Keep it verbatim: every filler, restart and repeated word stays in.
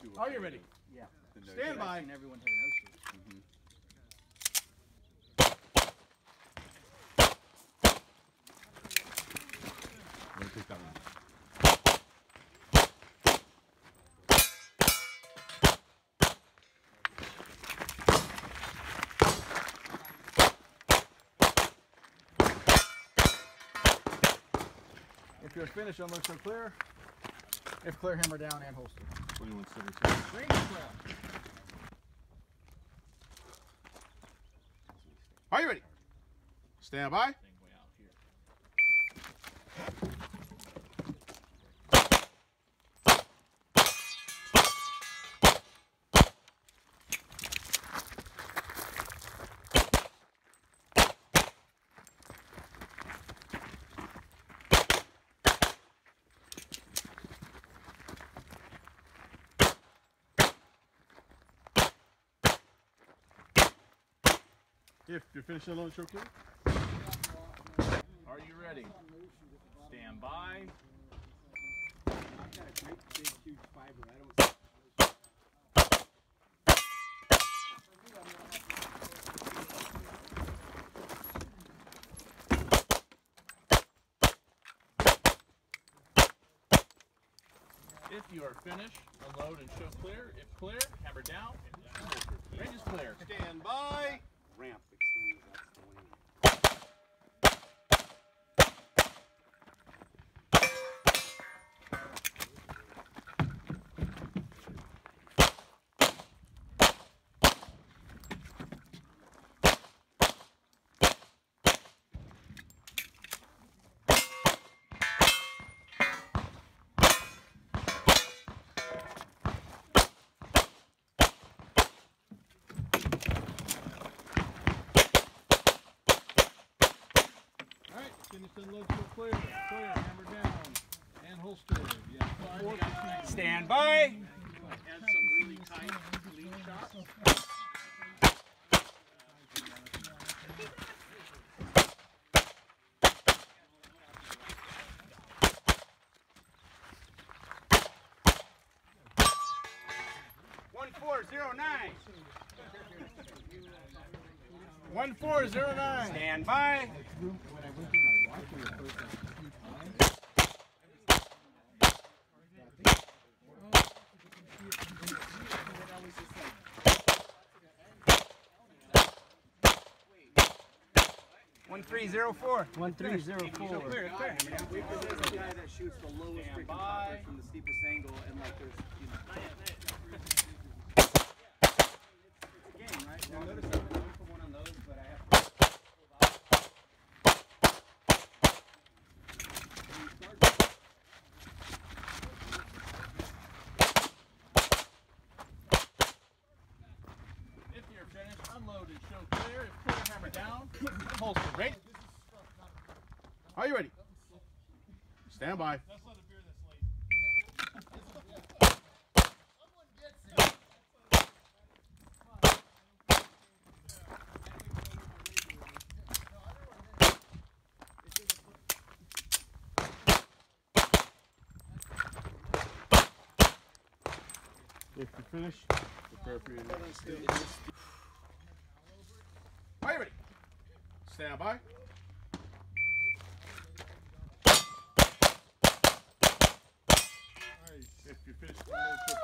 two. Are you ready? Yeah. Stand by. I've seen everyone hit a no-shoot. Mm-hmm. Let me take that one. If you're finished, unload so clear. If clear, hammer down and holster. twenty-one seventeen. Range is clear. Are you ready? Stand by. If you're finished, unload so clear. Are you ready? Stand by. I've got a great big huge fiber. I don't If you are finished, unload and show clear. If clear, hammer down. Range is clear. Stand by. ramp extends. That's the way. Alright, finish unload so clear. Clear, hammer down and holster. Yeah. Four. Stand by. And some really tight lead shots. One four zero nine. One four zero nine. Stand by. When I went through my watch, we were first like a few times. One three zero four. One three zero four. So clear, clear. We present the guy that shoots the lowest freaking popper from the steepest angle, and like there's, you know. It's a game, right? Now notice I'm going for one on those, but I have to. If you're finished, unload and show clear. If clear, hammer down. Holster. Ready? Are you ready? Stand by. If you're finished, prepare for your next stage. Are you ready? Stand by. If you're finished,